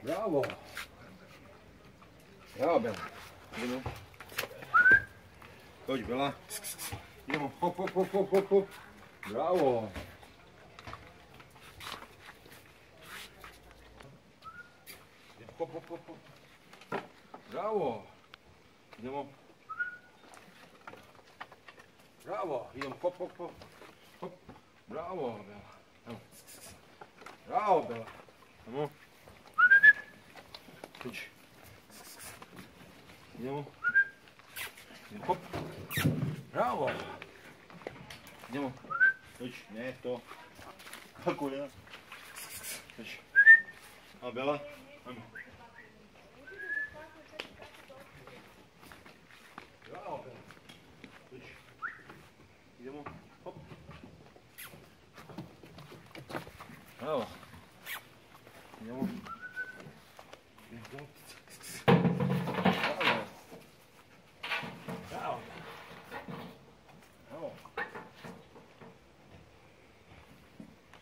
Bravo. Bravo, Bela. Idemo. Dođi, Bela. Idemo. Hop, hop, hop, hop, hop, hop. Bravo. Hop, hop, hop, hop. Bravo. Idemo. Bravo. Idemo. Hop, hop, hop. Hop. Bravo, Bela. Evo. Bravo, Bela. Idemo. Tuđi. Idemo. Hop. Bravo. Idemo. Tuđi. Ne, to. Kako je? Tuđi. A, Bela. Ajmo. Bravo, Bela. Tuđi. Idemo. Hop. Bravo. Idemo. Idemo.